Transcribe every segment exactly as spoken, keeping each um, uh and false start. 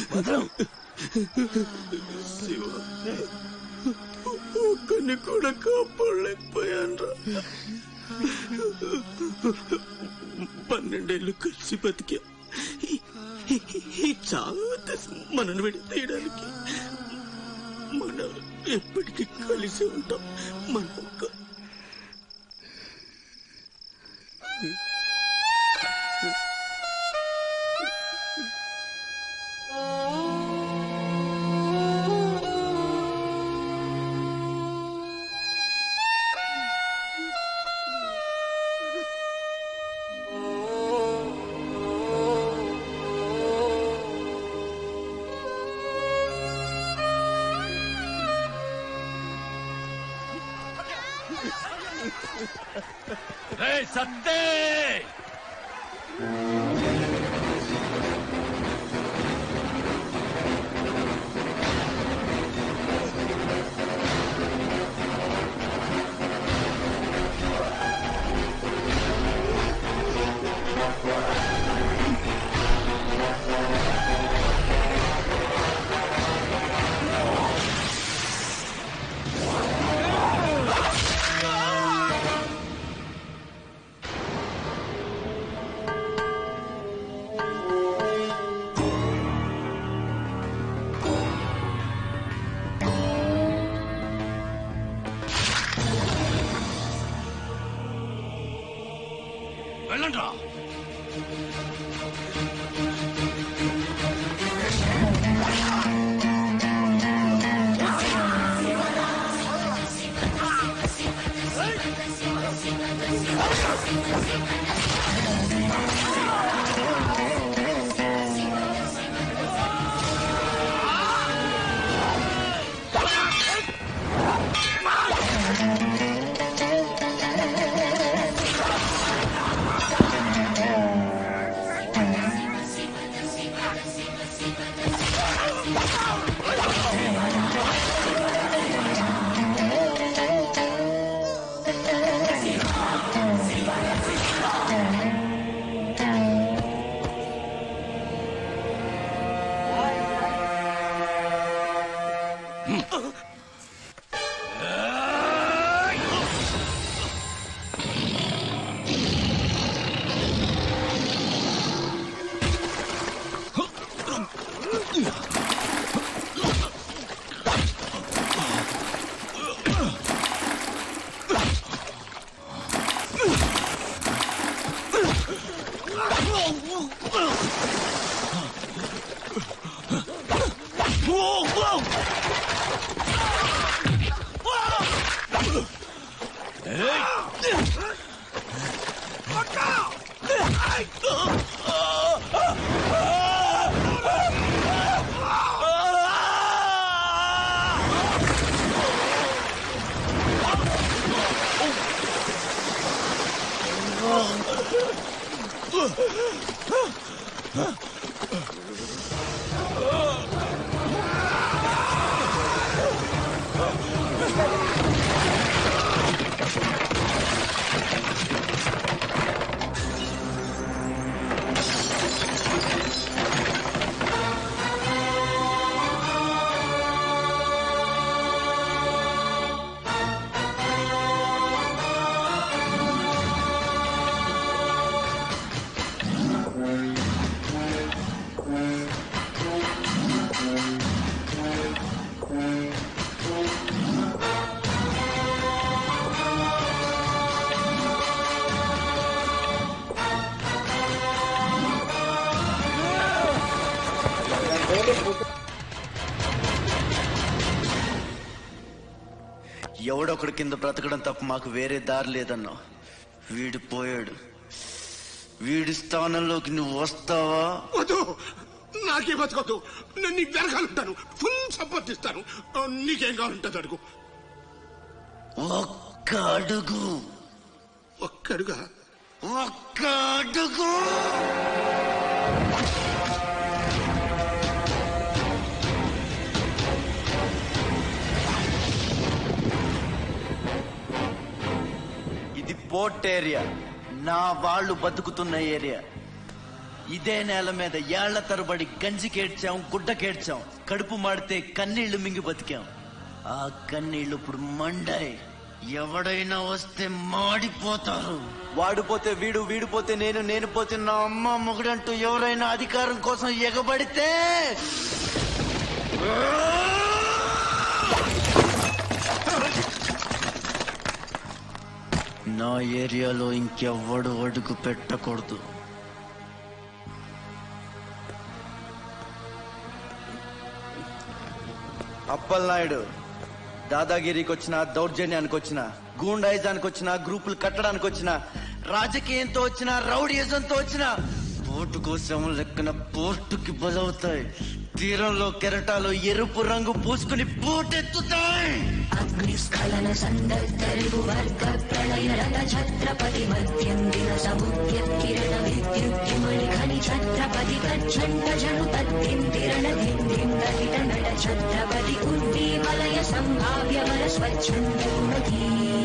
శివ, ఒక్కని కూడా కాపాడలేకపోయాను. పన్నెండేళ్ళు కలిసి బతికా. ఈ చావు మనను విడితీయడానికి మనం ఎప్పటికీ కలిసి ఉంటాం. మన సత్తే ఎవడొకడి కింద బ్రతకడం తప్ప మాకు వేరే దారి లేదన్నా. వీడు పోయాడు. వీడి స్థానంలోకి నువ్వు వస్తావా? వద్దు, నాకే బతకదు. నేను నీకు వెనకాలంటాను, ఫుల్ సపోర్ట్ ఇస్తాను. నీకేం కావాలంటుంది అడుగు. ఒక్క అడుగు. ఒక్క అడుగా? ఒక్క అడుగు. ఇది పోర్ట్ ఏరియా, నా వాళ్ళు బతుకుతున్న ఏరియా. ఇదే నేల మీద ఏళ్ల తరబడి గంజికేడ్చాం, గుడ్డకేడ్చాం, కడుపు మాడితే కన్నీళ్లు మింగి బతికాం. ఆ కన్నీళ్లు ఇప్పుడు మండాయి. ఎవడైనా వస్తే మాడిపోతారు. వాడిపోతే వీడు, వీడిపోతే నేను, నేను పోతే నా అమ్మ మొగుడంటూ ఎవరైనా అధికారం కోసం ఎగబడితే నా ఏరియాలో ఇంకెవ్వడు అడుగు పెట్టకూడదు. అప్పలనాయుడు దాదాగిరికి వచ్చిన, దౌర్జన్యానికి వచ్చిన, గూండాయిజానికి వచ్చిన, గ్రూపులు కట్టడానికి వచ్చిన, రాజకీయంతో వచ్చిన, రౌడీయిజంతో వచ్చిన పోటు కోసం లెక్కన పోర్టుకి బలవుతాయి. తీరంలో కెరటాలు ఎరుపు రంగు పూసుకుని పోటెత్తుతాయి. అగ్నిస్ఖలన సందర్తరిగు వర్గ ప్రళయ రథ ఛత్రపతి మధ్యందిన సముద్య కిరణ విద్యుద్యుమణి ఖని ఛత్రపతి తచ్చండ జను తద్దింతిరణ దిందిం దహిత నడ ఛత్రపతి ఉద్దీవలయ సంభావ్య వర స్వచ్ఛందోమతి.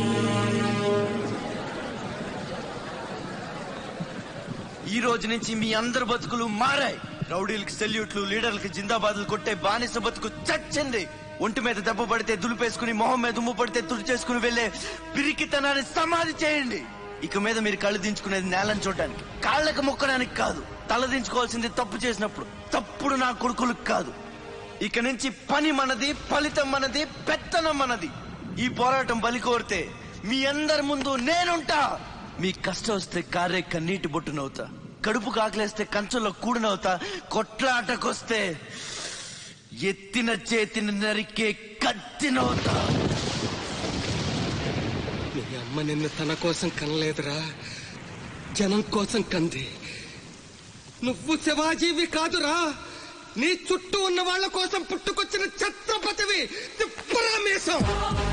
ఈ రోజు నుంచి మీ అందరు బతుకులు మారాయి. రౌడీలకి సెల్యూట్లు, లీడర్లకి జిందాబాదులు కొట్టే బానిస బతుకు చచ్చింది. ఒంటి మీద దెబ్బ పడితే దులిపేసుకుని, మొహం మీద ఉమ్ము పడితే తుడి చేసుకుని వెళ్లే పిరికితనాన్ని సమాధి చేయండి. ఇక మీద మీరు కళ్ళు దించుకునేది నేలను చూడడానికి, కాళ్ళకు మొక్కడానికి కాదు. తల దించుకోవాల్సింది తప్పు చేసినప్పుడు, తప్పుడు నా కొడుకులకు కాదు. ఇక నుంచి పని మనది, ఫలితం మనది, పెత్తనం మనది. ఈ పోరాటం బలి కోరితే మీ అందరి ముందు నేనుంటా. మీ కష్టం వస్తే కారే కన్నీటి బొట్టునవుతా, కడుపు కాకలేస్తే కంచంలో కూడినవుతా, కొట్లాటకొస్తే ఎత్తిన చేతిని నరికే కత్తినవుతా. నీ అమ్మ నిన్ను తన కోసం కనలేదురా, జనం కోసం కంది. నువ్వు శివాజీవి కాదురా, నీ చుట్టూ ఉన్న వాళ్ళ కోసం పుట్టుకొచ్చిన ఛత్రపతివి. తిప్పరామేశం.